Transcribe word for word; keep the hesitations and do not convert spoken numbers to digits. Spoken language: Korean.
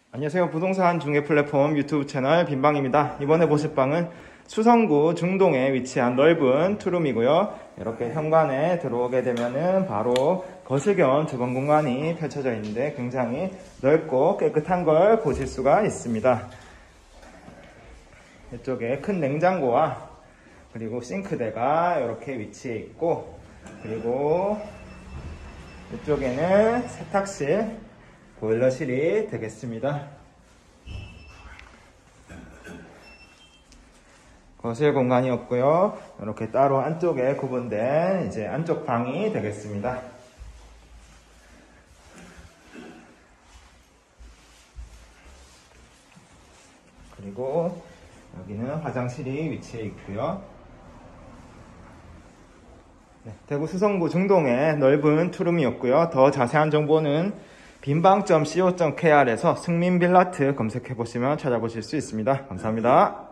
안녕하세요. 부동산 중개 플랫폼 유튜브 채널 빈방입니다. 이번에 보실 방은 수성구 중동에 위치한 넓은 투룸이고요. 이렇게 현관에 들어오게 되면은 바로 거실 겸 주방 공간이 펼쳐져 있는데 굉장히 넓고 깨끗한 걸 보실 수가 있습니다. 이쪽에 큰 냉장고와 그리고 싱크대가 이렇게 위치해 있고, 그리고 이쪽에는 세탁실, 보일러실이 되겠습니다. 거실 공간이 없고요. 이렇게 따로 안쪽에 구분된 이제 안쪽 방이 되겠습니다. 그리고 여기는 화장실이 위치해 있고요. 네, 대구 수성구 중동의 넓은 투룸이었고요. 더 자세한 정보는 빈방 닷 씨오 닷 케이알에서 승민빌라트 검색해 보시면 찾아보실 수 있습니다. 감사합니다.